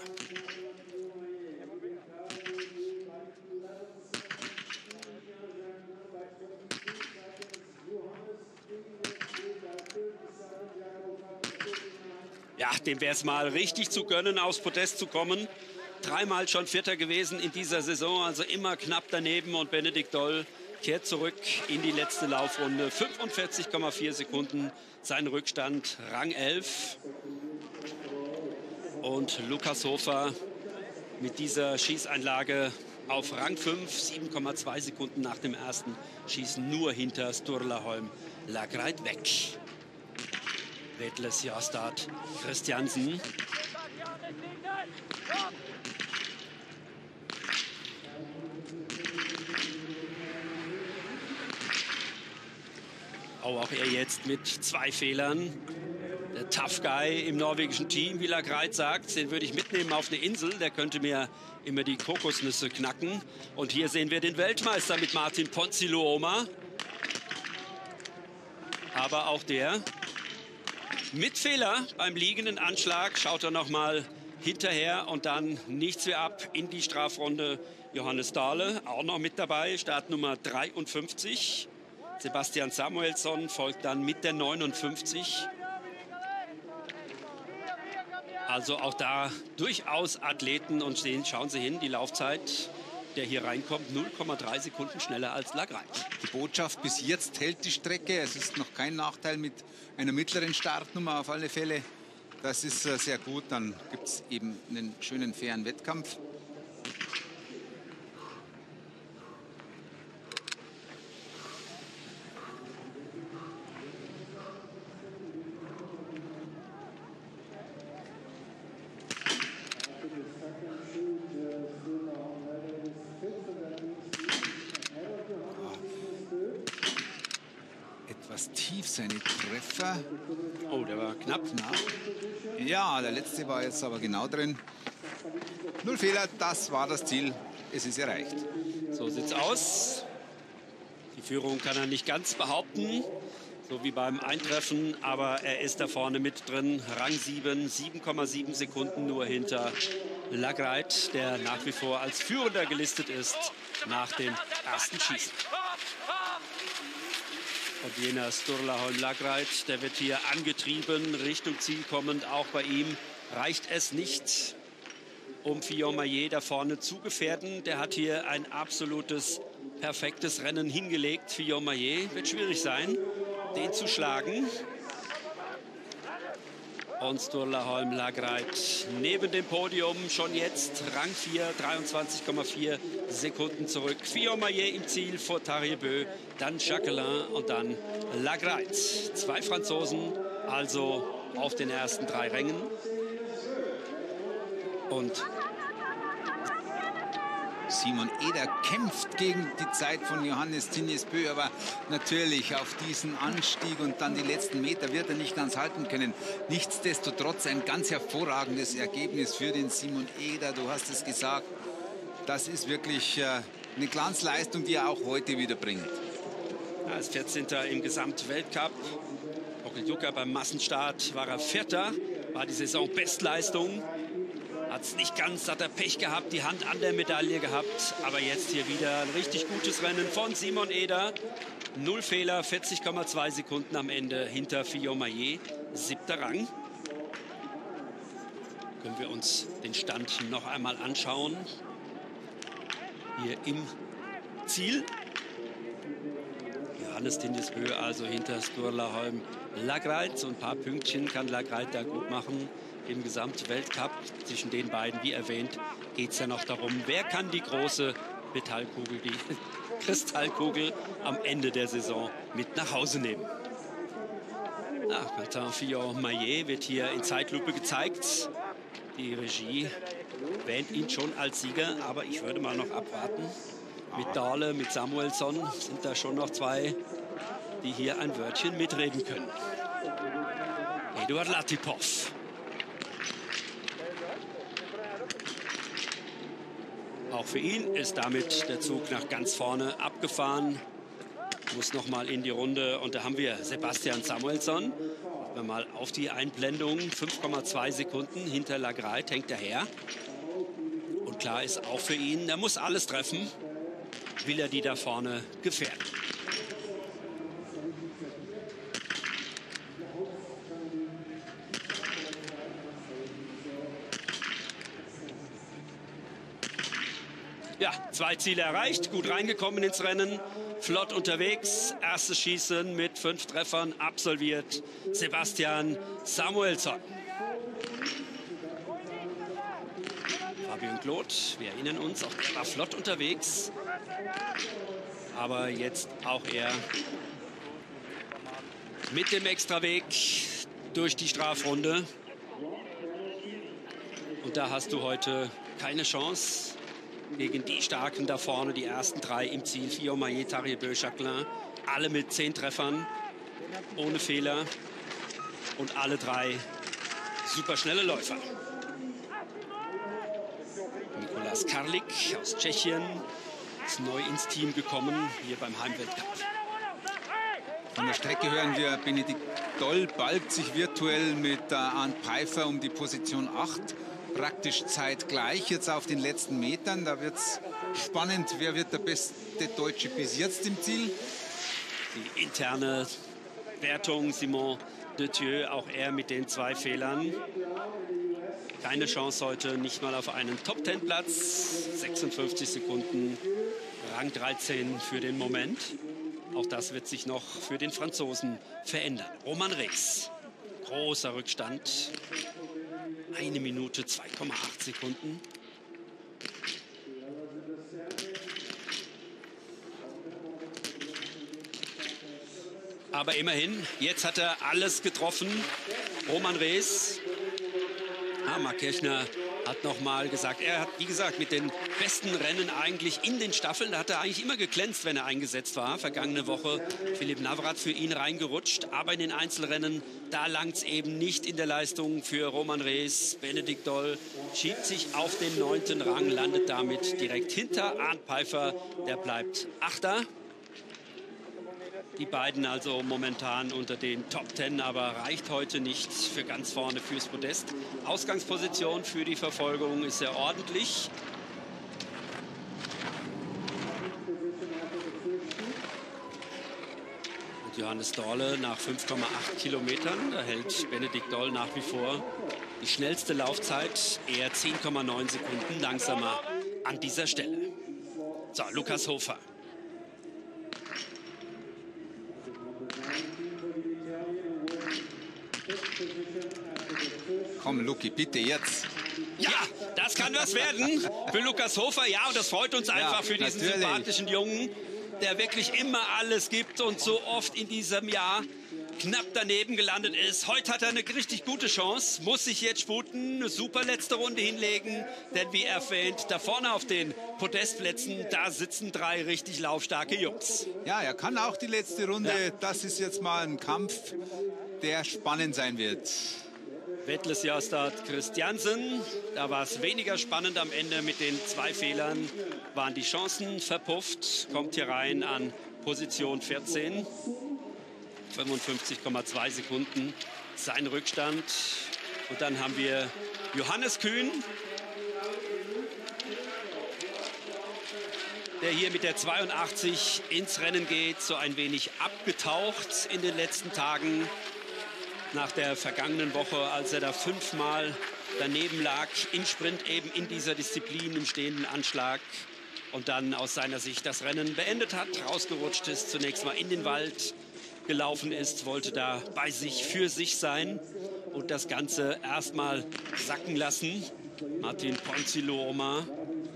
Ja, dem wäre es mal richtig zu gönnen, aufs Podest zu kommen. 3-mal schon Vierter gewesen in dieser Saison, also immer knapp daneben. Und Benedikt Doll kehrt zurück in die letzte Laufrunde. 45,4 Sekunden sein Rückstand, Rang 11. Und Lukas Hofer mit dieser Schießeinlage auf Rang 5, 7,2 Sekunden nach dem ersten Schießen, nur hinter Sturla Holm Lagreit weg. Vetle Sjastad Christiansen. Oh, auch er jetzt mit 2 Fehlern. Der Tough Guy im norwegischen Team, wie Lagreit sagt, den würde ich mitnehmen auf eine Insel. Der könnte mir immer die Kokosnüsse knacken. Und hier sehen wir den Weltmeister mit Martin Ponsiluoma. Aber auch der mit Fehler beim liegenden Anschlag schaut er noch mal hinterher und dann nichts mehr ab in die Strafrunde. Johannes Dahle auch noch mit dabei, Startnummer 53. Sebastian Samuelsson folgt dann mit der 59. Also auch da durchaus Athleten und schauen Sie hin, die Laufzeit, der hier reinkommt, 0,3 Sekunden schneller als Lagreit. Die Botschaft, bis jetzt hält die Strecke. Es ist noch kein Nachteil mit einer mittleren Startnummer auf alle Fälle. Das ist sehr gut. Dann gibt es eben einen schönen, fairen Wettkampf. etwas tief, seine Treffer. Oh, der war knapp. Ja, der letzte war jetzt aber genau drin. 0 Fehler, das war das Ziel. Es ist erreicht. So sieht's aus. Die Führung kann er nicht ganz behaupten, so wie beim Eintreffen, aber er ist da vorne mit drin. Rang 7, 7,7 Sekunden nur hinter Lagreit, der nach wie vor als Führender gelistet ist nach dem ersten Schießen. Und jener Sturla Holm Lagreit, der wird hier angetrieben, Richtung Ziel kommend. Auch bei ihm reicht es nicht, um Fillon-Maillet da vorne zu gefährden. Der hat hier ein absolutes, perfektes Rennen hingelegt. Fillon-Maillet wird schwierig sein, den zu schlagen. Und Sturla Holm Lagreit neben dem Podium schon jetzt Rang 4, 23,4 Sekunden zurück. Fillon-Maillet im Ziel vor Tariebö, dann Jacquelin und dann Lagreit. 2 Franzosen also auf den ersten 3 Rängen. Und Simon Eder kämpft gegen die Zeit von Johannes Tinius Bö, aber natürlich auf diesen Anstieg und dann die letzten Meter wird er nicht ganz halten können. Nichtsdestotrotz ein ganz hervorragendes Ergebnis für den Simon Eder. Du hast es gesagt, das ist wirklich eine Glanzleistung, die er auch heute wieder bringt. Als 14. im Gesamtweltcup. Pokljuka beim Massenstart war er 4. War die Saisonbestleistung. Hat es nicht ganz, hat er Pech gehabt, die Hand an der Medaille gehabt. Aber jetzt hier wieder ein richtig gutes Rennen von Simon Eder. 0 Fehler, 40,2 Sekunden am Ende hinter Fillon-Maillet. 7. Rang. Können wir uns den Stand noch einmal anschauen. Hier im Ziel. Johannes Tinius Bö also hinter Sturla Holm Lagreit. So ein paar Pünktchen kann Lagreit da gut machen. Im Gesamtweltcup zwischen den beiden, wie erwähnt, geht es ja noch darum, wer kann die große Metallkugel, die Kristallkugel am Ende der Saison mit nach Hause nehmen. Quentin Fillon-Maillet wird hier in Zeitlupe gezeigt. Die Regie wähnt ihn schon als Sieger, aber ich würde mal noch abwarten. Mit Dahle, mit Samuelsson sind da schon noch 2, die hier ein Wörtchen mitreden können. Eduard Latipov. Auch für ihn ist damit der Zug nach ganz vorne abgefahren. Muss noch mal in die Runde. Und da haben wir Sebastian Samuelsson. Gucken wir mal auf die Einblendung. 5,2 Sekunden hinter Lagreit hängt er her. Und klar ist auch für ihn, er muss alles treffen. Will er die da vorne gefährden. Ja, 2 Ziele erreicht, gut reingekommen ins Rennen, flott unterwegs. Erstes Schießen mit 5 Treffern absolviert Sebastian Samuelsson. Fabian Claude, wir erinnern uns, auch er war flott unterwegs. Aber jetzt auch er mit dem Extraweg durch die Strafrunde. Und da hast du heute keine Chance gegen die Starken da vorne, die ersten 3 im Ziel. Fillon-Maillet, Tariebö, Jacquelin, alle mit 10 Treffern, ohne Fehler. Und alle 3 superschnelle Läufer. Nikolas Karlik aus Tschechien ist neu ins Team gekommen, hier beim Heimweltcup. Von der Strecke hören wir, Benedikt Doll balgt sich virtuell mit Arndt Pfeiffer um die Position 8. Praktisch zeitgleich jetzt auf den letzten Metern. Da wird es spannend, wer wird der beste Deutsche bis jetzt im Ziel. Die interne Wertung, Simon Detieu, auch er mit den 2 Fehlern. Keine Chance heute, nicht mal auf einen Top-10-Platz. 56 Sekunden, Rang 13 für den Moment. Auch das wird sich noch für den Franzosen verändern. Roman Rees, großer Rückstand. 1 Minute, 2,8 Sekunden. Aber immerhin, jetzt hat er alles getroffen. Roman Rees. Mark Kirchner hat nochmal gesagt, er hat, wie gesagt, mit den besten Rennen eigentlich in den Staffeln, da hat er eigentlich immer geglänzt, wenn er eingesetzt war. Vergangene Woche Philipp Navrat für ihn reingerutscht, aber in den Einzelrennen, da langt es eben nicht in der Leistung für Roman Rees. Benedikt Doll schiebt sich auf den 9. Rang, landet damit direkt hinter Arnd Peiffer, der bleibt 8. Die beiden also momentan unter den Top 10, aber reicht heute nicht für ganz vorne fürs Podest. Ausgangsposition für die Verfolgung ist sehr ordentlich. Und Johannes Dorle nach 5,8 Kilometern, da hält Benedikt Doll nach wie vor die schnellste Laufzeit, eher 10,9 Sekunden langsamer an dieser Stelle. So, Lukas Hofer. Komm, Luki, bitte jetzt. Ja, das kann was werden für Lukas Hofer. Ja, und das freut uns einfach für diesen sympathischen Jungen, der wirklich immer alles gibt und so oft in diesem Jahr knapp daneben gelandet ist. Heute hat er eine richtig gute Chance, muss sich jetzt sputen, eine super letzte Runde hinlegen, denn wie erwähnt, da vorne auf den Podestplätzen, da sitzen 3 richtig laufstarke Jungs. Ja, er kann auch die letzte Runde. Ja. Das ist jetzt mal ein Kampf, der spannend sein wird. Vettles Jastad Christiansen, da war es weniger spannend am Ende mit den 2 Fehlern, waren die Chancen verpufft, kommt hier rein an Position 14, 55,2 Sekunden sein Rückstand. Und dann haben wir Johannes Kühn, der hier mit der 82 ins Rennen geht, so ein wenig abgetaucht in den letzten Tagen. Nach der vergangenen Woche, als er da 5-mal daneben lag, im Sprint eben in dieser Disziplin, im stehenden Anschlag. Und dann aus seiner Sicht das Rennen beendet hat, rausgerutscht ist, zunächst mal in den Wald gelaufen ist, wollte da bei sich, für sich sein und das Ganze erstmal sacken lassen. Martin Ponzilo-Oma.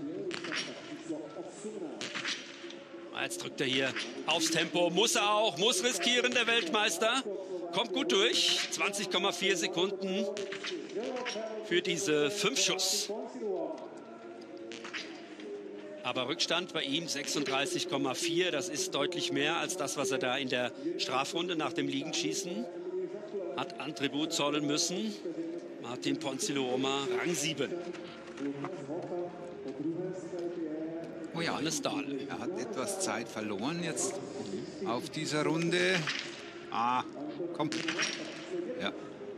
Jetzt drückt er hier aufs Tempo, muss er auch, muss riskieren, der Weltmeister. Kommt gut durch, 20,4 Sekunden für diese 5 Schuss. Aber Rückstand bei ihm 36,4, das ist deutlich mehr als das, was er da in der Strafrunde nach dem Liegenschießen hat an Tribut zollen müssen. Martin Ponzilo-Oma, Rang 7. Oh ja, er hat etwas Zeit verloren jetzt auf dieser Runde. Ah, komm. Ja.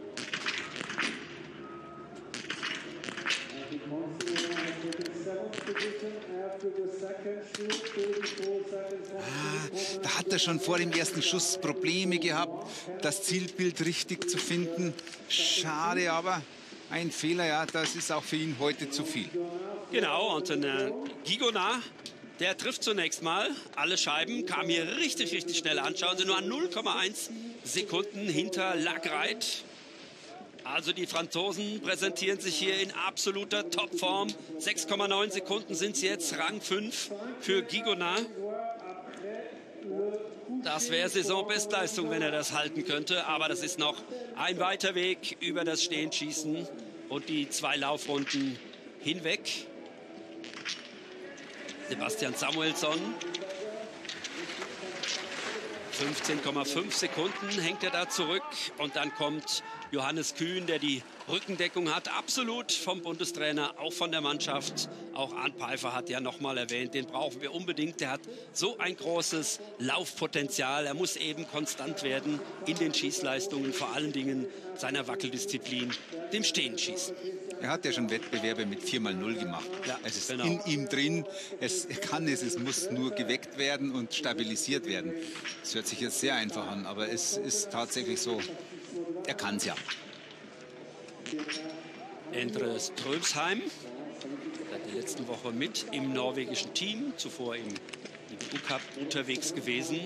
Da hat er schon vor dem ersten Schuss Probleme gehabt, das Zielbild richtig zu finden. Schade, aber ein Fehler, ja, das ist auch für ihn heute zu viel. Genau, und Gigonard, der trifft zunächst mal alle Scheiben, kam hier richtig schnell an. Schauen Sie nur an 0,1 Sekunden hinter Lagreit. Also die Franzosen präsentieren sich hier in absoluter Topform. 6,9 Sekunden sind es jetzt, Rang 5 für Gigonard. Das wäre Saisonbestleistung, wenn er das halten könnte. Aber das ist noch ein weiter Weg über das Stehenschießen und die 2 Laufrunden hinweg. Sebastian Samuelsson. 15,5 Sekunden hängt er da zurück. Und dann kommt Johannes Kühn, der die Rückendeckung hat. Absolut vom Bundestrainer, auch von der Mannschaft. Auch Arnd Peiffer hat ja noch mal erwähnt, den brauchen wir unbedingt. Der hat so ein großes Laufpotenzial. Er muss eben konstant werden in den Schießleistungen, vor allen Dingen seiner Wackeldisziplin, dem Stehenschießen. Er hat ja schon Wettbewerbe mit 4x0 gemacht. Ja, es ist genau. In ihm drin. Es muss nur geweckt werden und stabilisiert werden. Das hört sich jetzt sehr einfach an, aber es ist tatsächlich so, er kann es ja. Endre Strömsheim, seit der letzten Woche mit im norwegischen Team, zuvor im IBU-Cup unterwegs gewesen.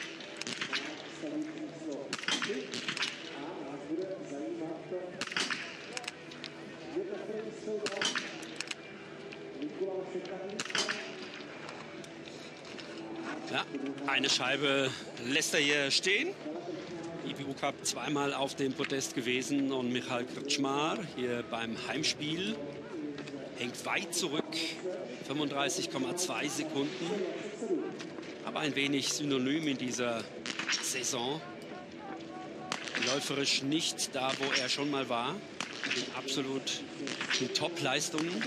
Ja, eine Scheibe lässt er hier stehen. IBU Cup 2-mal auf dem Podest gewesen und Michal Krčmar hier beim Heimspiel hängt weit zurück, 35,2 Sekunden. Aber ein wenig synonym in dieser Saison. Läuferisch nicht da, wo er schon mal war. In absolut in Top-Leistungen.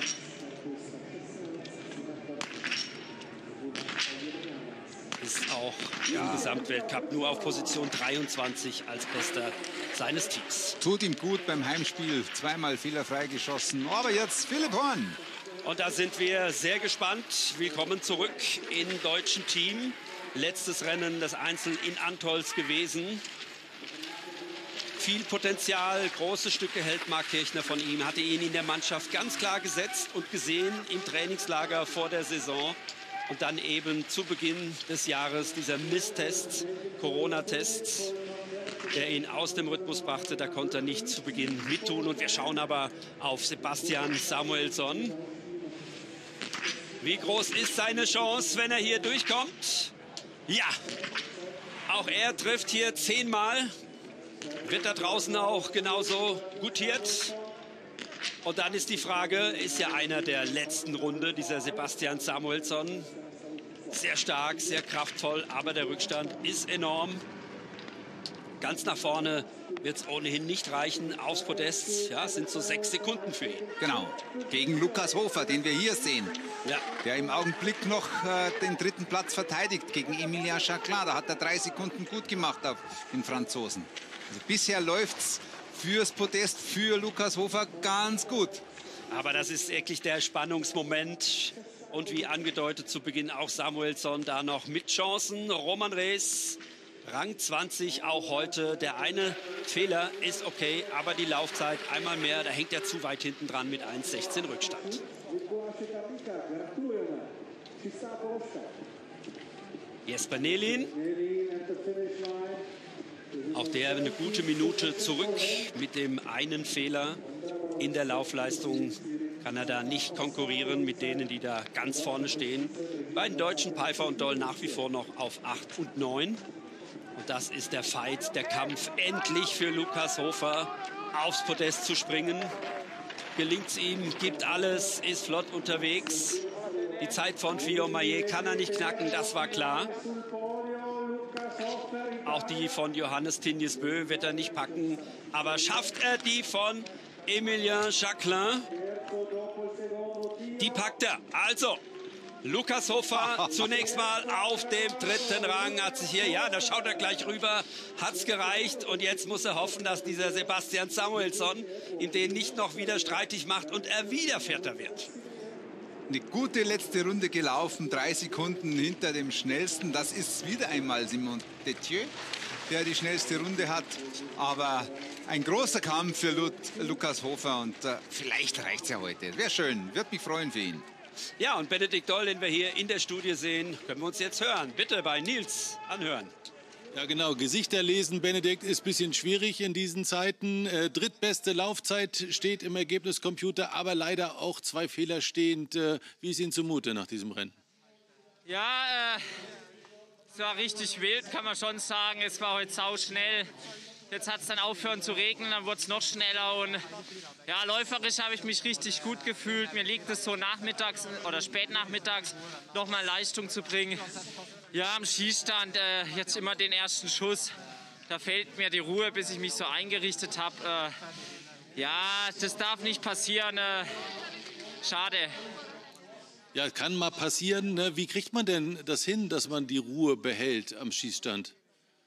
Ist auch im Gesamtweltcup nur auf Position 23 als Bester seines Teams. Tut ihm gut beim Heimspiel. Zweimal fehlerfrei geschossen. Aber jetzt Philipp Horn. Und da sind wir sehr gespannt. Willkommen zurück im deutschen Team. Letztes Rennen, das Einzel in Antholz gewesen. Viel Potenzial, große Stücke hält Marc Kirchner von ihm. Hatte ihn in der Mannschaft ganz klar gesetzt und gesehen im Trainingslager vor der Saison. Und dann eben zu Beginn des Jahres dieser Misstest, Corona-Test, der ihn aus dem Rhythmus brachte. Da konnte er nicht zu Beginn mittun. Und wir schauen aber auf Sebastian Samuelsson. Wie groß ist seine Chance, wenn er hier durchkommt? Ja, auch er trifft hier 10-mal. Wird da draußen auch genauso gutiert. Und dann ist die Frage, ist ja einer der letzten Runde, dieser Sebastian Samuelsson. Sehr stark, sehr kraftvoll, aber der Rückstand ist enorm. Ganz nach vorne wird es ohnehin nicht reichen. Aufs Podest, ja, sind so 6 Sekunden für ihn. Genau, gegen Lukas Hofer, den wir hier sehen. Ja. Der im Augenblick noch den 3. Platz verteidigt gegen Emilien Jacquelin. Da hat er 3 Sekunden gut gemacht auf den Franzosen. Also bisher läuft es fürs Podest, für Lukas Hofer ganz gut. Aber das ist wirklich der Spannungsmoment. Und wie angedeutet zu Beginn auch Samuelsson da noch mit Chancen. Roman Rees, Rang 20 auch heute. Der eine Fehler ist okay, aber die Laufzeit einmal mehr, da hängt er zu weit hinten dran mit 1,16 Rückstand. Jesper Nelin. Auch der eine gute Minute zurück mit dem einen Fehler in der Laufleistung. Kann er da nicht konkurrieren mit denen, die da ganz vorne stehen. Bei den Deutschen Peifer und Doll nach wie vor noch auf 8 und 9. Und das ist der Fight, der Kampf endlich für Lukas Hofer aufs Podest zu springen. Gelingt es ihm, gibt alles, ist flott unterwegs. Die Zeit von Fillon-Maillet kann er nicht knacken, das war klar. Auch die von Johannes Tinjes-Bö wird er nicht packen. Aber schafft er die von Emilien Jacquelin? Die packt er. Also, Lukas Hofer zunächst mal auf dem 3. Rang. Hat sich hier, ja, da schaut er gleich rüber. Hat's gereicht. Und jetzt muss er hoffen, dass dieser Sebastian Samuelsson ihm den nicht noch wieder streitig macht und er wieder Vierter wird. Eine gute letzte Runde gelaufen, 3 Sekunden hinter dem Schnellsten. Das ist wieder einmal Simon Detieu, der die schnellste Runde hat. Aber ein großer Kampf für Lukas Hofer und vielleicht reicht es ja heute. Wäre schön, würde mich freuen für ihn. Ja, und Benedikt Doll, den wir hier in der Studie sehen, können wir uns jetzt hören. Bitte bei Nils anhören. Ja genau, Gesichter lesen, Benedikt, ist ein bisschen schwierig in diesen Zeiten. Drittbeste Laufzeit steht im Ergebniscomputer, aber leider auch 2 Fehler stehend. Wie ist Ihnen zumute nach diesem Rennen? Ja, es war richtig wild, kann man schon sagen. Es war heute sauschnell. Jetzt hat es dann aufhören zu regnen, dann wurde es noch schneller. Und ja, läuferisch habe ich mich richtig gut gefühlt. Mir liegt es so nachmittags oder spätnachmittags noch mal Leistung zu bringen. Ja, am Schießstand jetzt immer den ersten Schuss. Da fehlt mir die Ruhe, bis ich mich so eingerichtet habe. Ja, das darf nicht passieren. Schade. Ja, kann mal passieren. Ne? Wie kriegt man denn das hin, dass man die Ruhe behält am Schießstand?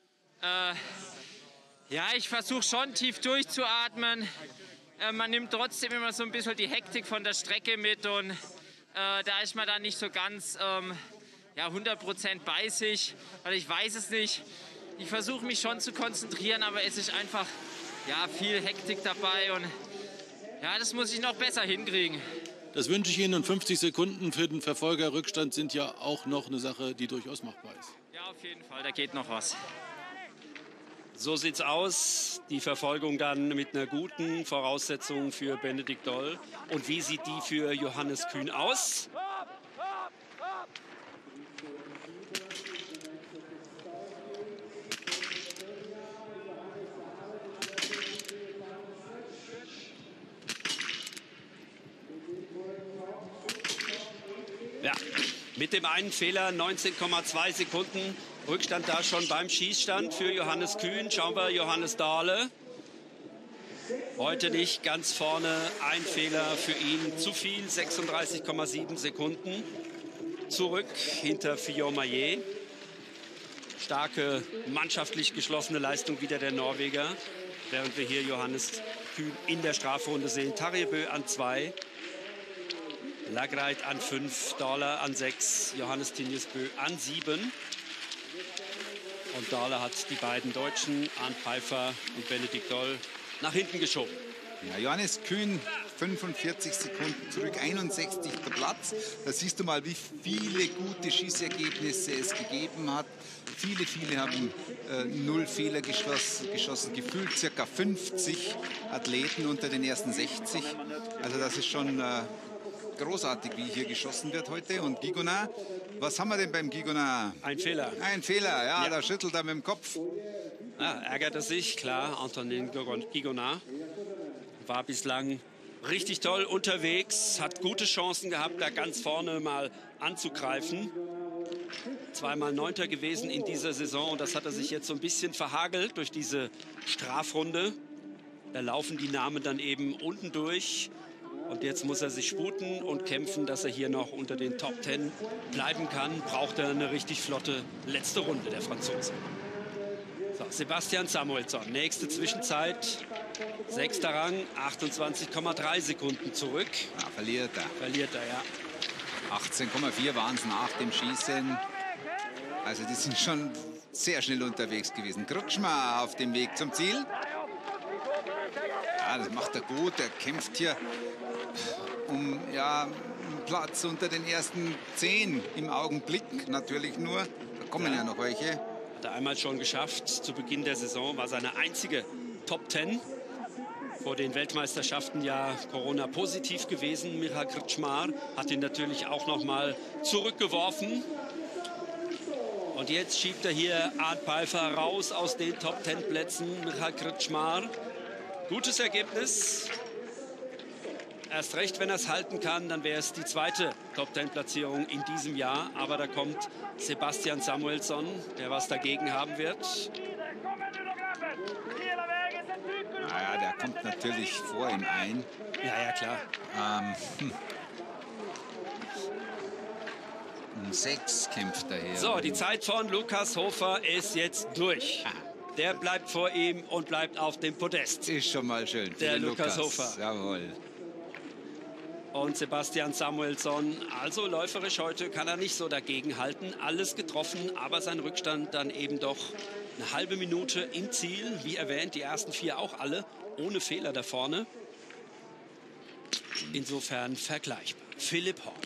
Ja, ich versuche schon tief durchzuatmen. Man nimmt trotzdem immer so ein bisschen die Hektik von der Strecke mit. Und da ist man dann nicht so ganz 100% bei sich. Weil ich weiß es nicht. Ich versuche mich schon zu konzentrieren, aber es ist einfach viel Hektik dabei. Und ja, das muss ich noch besser hinkriegen. Das wünsche ich Ihnen. Und 50 Sekunden für den Verfolgerrückstand sind ja auch noch eine Sache, die durchaus machbar ist. Ja, auf jeden Fall. Da geht noch was. So sieht's aus. Die Verfolgung dann mit einer guten Voraussetzung für Benedikt Doll. Und wie sieht die für Johannes Kühn aus? Mit dem einen Fehler 19,2 Sekunden Rückstand da schon beim Schießstand für Johannes Kühn. Schauen wir Johannes Dahle. Heute nicht ganz vorne, ein Fehler für ihn zu viel, 36,7 Sekunden. Zurück hinter Fillon Maillet. Starke, mannschaftlich geschlossene Leistung wieder der Norweger. Während wir hier Johannes Kühn in der Strafrunde sehen. Tarjebø an 2, Lagreit an 5, Dahle an 6, Johannes Tinjesbø an 7. Und Dahle hat die beiden Deutschen, Arnd Peiffer und Benedikt Doll, nach hinten geschoben. Ja, Johannes Kühn 45 Sekunden zurück, 61. Platz. Da siehst du mal, wie viele gute Schießergebnisse es gegeben hat. Viele haben 0 Fehler geschossen, gefühlt circa 50 Athleten unter den ersten 60. Also das ist schon großartig, wie hier geschossen wird heute. Und Gigonard, was haben wir denn beim Gigonard? Ein Fehler. Ein Fehler, ja. Da schüttelt er mit dem Kopf. Ja, ärgerte sich, klar, Antonin Gigonard war bislang richtig toll unterwegs, hat gute Chancen gehabt, da ganz vorne mal anzugreifen. Zweimal 9. gewesen in dieser Saison und das hat er sich jetzt so ein bisschen verhagelt durch diese Strafrunde. Da laufen die Namen dann eben unten durch und jetzt muss er sich sputen und kämpfen, dass er hier noch unter den Top 10 bleiben kann. Braucht er eine richtig flotte letzte Runde, der Franzose. So, Sebastian Samuelsson, nächste Zwischenzeit, 6. Rang, 28,3 Sekunden zurück. Ja, verliert er. Verliert er, ja. 18,4 waren es nach dem Schießen. Also die sind schon sehr schnell unterwegs gewesen. Krutschmer auf dem Weg zum Ziel. Ja, das macht er gut. Er kämpft hier um einen Platz unter den ersten 10 im Augenblick. Natürlich nur. Da kommen ja noch welche. Hat er einmal schon geschafft. Zu Beginn der Saison war seine einzige Top 10. Vor den Weltmeisterschaften ja Corona-positiv gewesen. Michal Krčmar hat ihn natürlich auch noch mal zurückgeworfen. Und jetzt schiebt er hier Arnd Peiffer raus aus den Top 10 Plätzen. Michal Krčmar. Gutes Ergebnis. Erst recht, wenn er es halten kann, dann wäre es die zweite Top 10 Platzierung in diesem Jahr. Aber da kommt Sebastian Samuelsson, der was dagegen haben wird. Naja, der kommt natürlich vor ihm ein. Ja, klar. Um 6 kämpft er hier. So, die Zeit von Lukas Hofer ist jetzt durch. Der bleibt vor ihm und bleibt auf dem Podest. Ist schon mal schön. Für der den Lukas Hofer. Jawohl. Und Sebastian Samuelsson, also läuferisch heute kann er nicht so dagegen halten. Alles getroffen, aber sein Rückstand dann eben doch eine halbe Minute im Ziel. Wie erwähnt, die ersten 4 auch alle ohne Fehler da vorne. Insofern vergleichbar. Philipp Horn.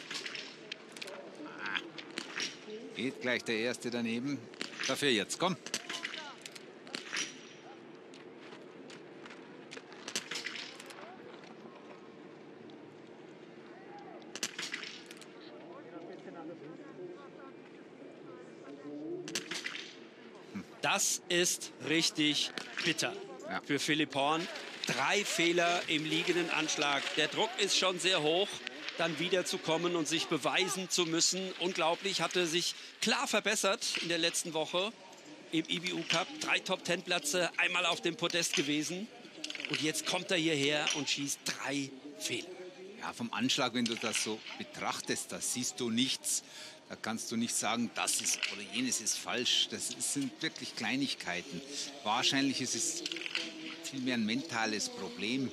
Geht gleich der Erste daneben. Dafür jetzt, komm. Das ist richtig bitter für Philipp Horn. 3 Fehler im liegenden Anschlag. Der Druck ist schon sehr hoch, dann wiederzukommen und sich beweisen zu müssen. Unglaublich, hatte sich klar verbessert in der letzten Woche im IBU Cup. 3 Top-10-Plätze, einmal auf dem Podest gewesen. Und jetzt kommt er hierher und schießt 3 Fehler. Ja, vom Anschlag, wenn du das so betrachtest, da siehst du nichts. Da kannst du nicht sagen, das ist oder jenes ist falsch. Das sind wirklich Kleinigkeiten. Wahrscheinlich ist es vielmehr ein mentales Problem.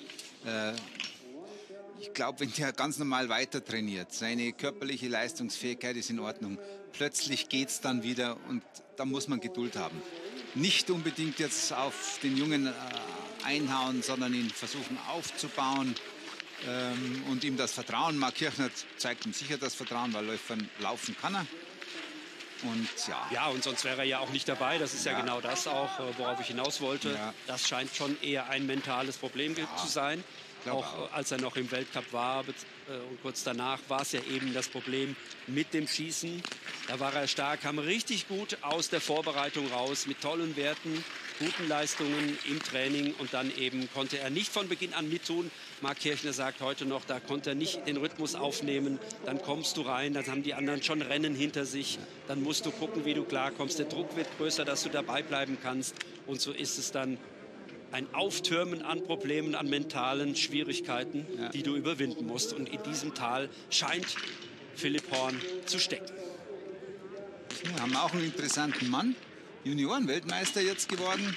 Ich glaube, wenn der ganz normal weiter trainiert, seine körperliche Leistungsfähigkeit ist in Ordnung, plötzlich geht es dann wieder und da muss man Geduld haben. Nicht unbedingt jetzt auf den Jungen einhauen, sondern ihn versuchen aufzubauen. Und ihm das Vertrauen, Marc Kirchner zeigt ihm sicher das Vertrauen, weil laufen kann er. Und ja, und sonst wäre er ja auch nicht dabei. Das ist ja genau das auch, worauf ich hinaus wollte. Ja. Das scheint schon eher ein mentales Problem zu sein. Auch als er noch im Weltcup war und kurz danach war es ja eben das Problem mit dem Schießen. Da war er stark, kam richtig gut aus der Vorbereitung raus mit tollen Werten, guten Leistungen im Training und dann eben konnte er nicht von Beginn an mittun. Marc Kirchner sagt heute noch, da konnte er nicht den Rhythmus aufnehmen. Dann kommst du rein, dann haben die anderen schon Rennen hinter sich. Dann musst du gucken, wie du klarkommst. Der Druck wird größer, dass du dabei bleiben kannst. Und so ist es dann ein Auftürmen an Problemen, an mentalen Schwierigkeiten, die du überwinden musst. Und in diesem Tal scheint Philipp Horn zu stecken. Wir haben auch einen interessanten Mann. Junioren-Weltmeister jetzt geworden.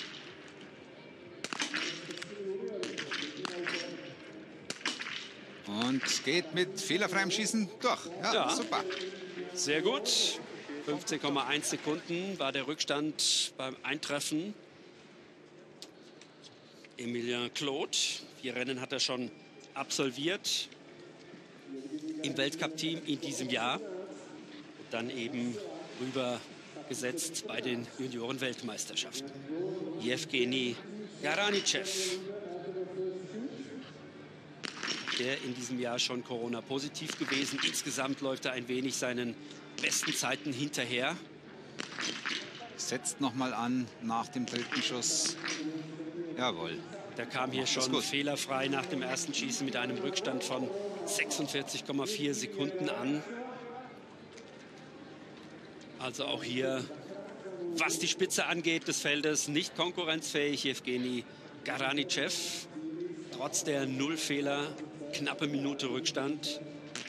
Und geht mit fehlerfreiem Schießen durch. Ja, super. Sehr gut. 15,1 Sekunden war der Rückstand beim Eintreffen. Emilien Claude, 4 Rennen hat er schon absolviert im Weltcup-Team in diesem Jahr. Und dann eben rübergesetzt bei den Junioren-Weltmeisterschaften. Jewgeni Garanitschew, der in diesem Jahr schon Corona-positiv gewesen. Insgesamt läuft er ein wenig seinen besten Zeiten hinterher. Setzt noch mal an nach dem dritten Schuss. Jawohl. Der kam hier schon fehlerfrei nach dem ersten Schießen mit einem Rückstand von 46,4 Sekunden an. Also auch hier, was die Spitze angeht des Feldes, nicht konkurrenzfähig. Jewgeni Garanitschew, trotz der 0 Fehler, knappe Minute Rückstand.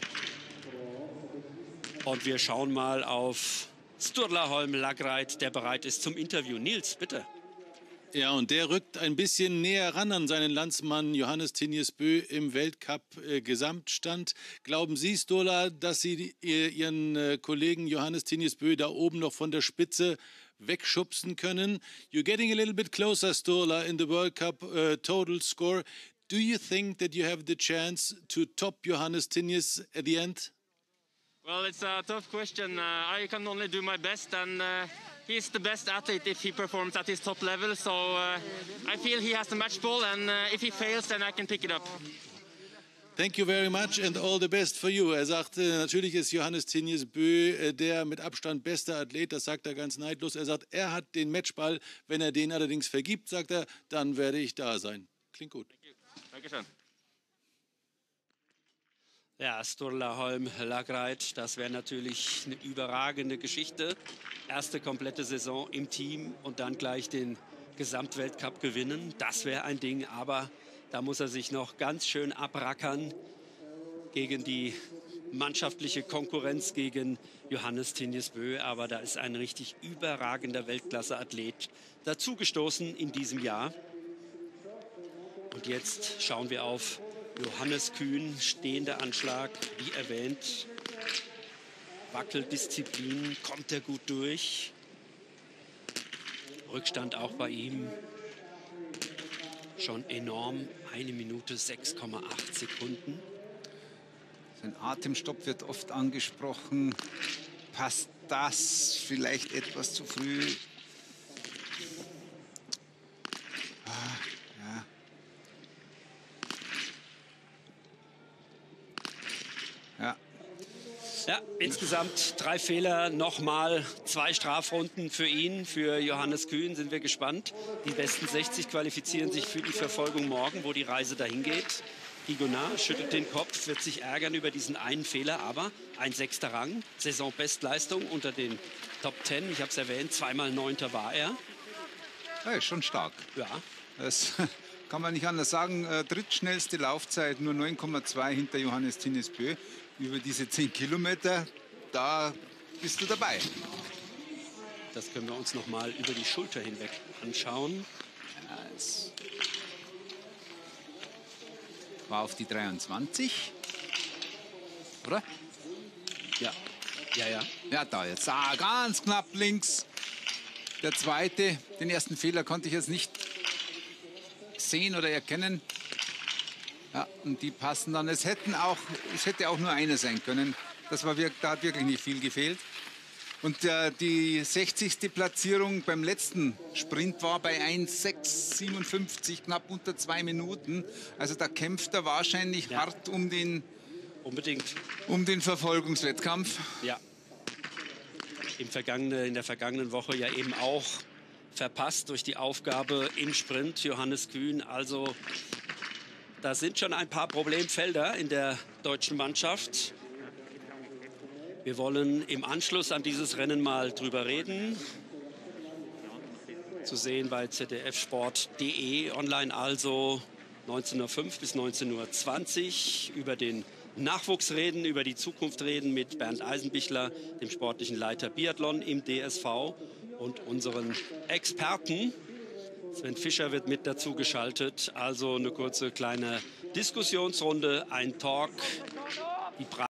Und wir schauen mal auf Sturla Holm Lagreit, der bereit ist zum Interview. Nils, bitte. Ja, und der rückt ein bisschen näher ran an seinen Landsmann Johannes Tinius Bö im Weltcup-Gesamtstand. Glauben Sie, Sturla, dass Sie Ihren Kollegen Johannes Tinius Bö da oben noch von der Spitze wegschubsen können? You're getting a little bit closer, Sturla, in the World Cup total score. Do you think that you have the chance to top Johannes Tinius at the end? Well, it's a tough question. I can only do my best, and he's the best athlete if he performs at his top level. So I feel he has the match ball, and if he fails, then I can pick it up. Thank you very much and all the best for you. Er sagt, natürlich ist Johannes Tinius Bö der mit Abstand beste Athlet, das sagt er ganz neidlos. Er sagt, er hat den Matchball, wenn er den allerdings vergibt, sagt er, dann werde ich da sein. Klingt gut. Dankeschön. Ja, Sturla Holm Lagreit, das wäre natürlich eine überragende Geschichte. Erste komplette Saison im Team und dann gleich den Gesamtweltcup gewinnen. Das wäre ein Ding, aber da muss er sich noch ganz schön abrackern gegen die mannschaftliche Konkurrenz, gegen Johannes Tinius Bö. Aber da ist ein richtig überragender Weltklasse-Athlet dazugestoßen in diesem Jahr. Und jetzt schauen wir auf Johannes Kühn, stehender Anschlag, wie erwähnt. Wackeldisziplin, kommt er gut durch. Rückstand auch bei ihm schon enorm, 1 Minute 6,8 Sekunden. Sein Atemstopp wird oft angesprochen. Passt das vielleicht etwas zu früh? Ja, insgesamt 3 Fehler, nochmal 2 Strafrunden für ihn, für Johannes Kühn, sind wir gespannt. Die besten 60 qualifizieren sich für die Verfolgung morgen, wo die Reise dahin geht. Higonard schüttelt den Kopf, wird sich ärgern über diesen einen Fehler, aber ein 6. Rang, Saisonbestleistung unter den Top 10. Ich habe es erwähnt, 2-mal 9. war er. Ja, ist schon stark. Ja. Das kann man nicht anders sagen. Drittschnellste Laufzeit, nur 9,2 hinter Johannes Tinius Bö. Über diese 10 Kilometer, da bist du dabei. Das können wir uns noch mal über die Schulter hinweg anschauen. Ja, es war auf die 23, oder? Ja, ja, ja. Ja, da jetzt. Ah, ganz knapp links. Der zweite, den ersten Fehler konnte ich jetzt nicht sehen oder erkennen. Ja, und die passen dann. Es hätte auch nur einer sein können. Da hat wirklich nicht viel gefehlt. Und die 60. Platzierung beim letzten Sprint war bei 1,657, knapp unter 2 Minuten. Also da kämpft er wahrscheinlich hart um den Verfolgungswettkampf. Ja. In der vergangenen Woche ja eben auch verpasst durch die Aufgabe im Sprint, Johannes Kühn. Also da sind schon ein paar Problemfelder in der deutschen Mannschaft. Wir wollen im Anschluss an dieses Rennen mal drüber reden. Zu sehen bei zdfsport.de online, also 19:05 bis 19:20 Uhr über den Nachwuchs reden, über die Zukunft reden mit Bernd Eisenbichler, dem sportlichen Leiter Biathlon im DSV und unseren Experten. Sven Fischer wird mit dazu geschaltet. Also eine kurze kleine Diskussionsrunde, ein Talk. Die